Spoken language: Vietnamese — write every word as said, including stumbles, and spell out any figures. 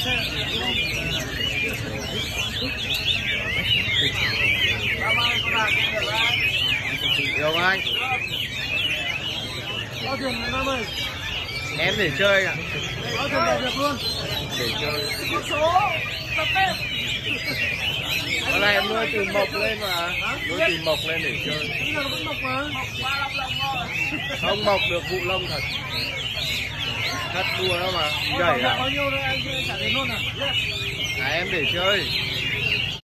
Được không anh? Em để chơi ạ. Để chơi. Con này em nuôi từ mộc lên mà. Nuôi từ mộc lên để chơi. Không mộc được vụ lông thật. Cắt đua đó mà. Gãy à? À em để chơi.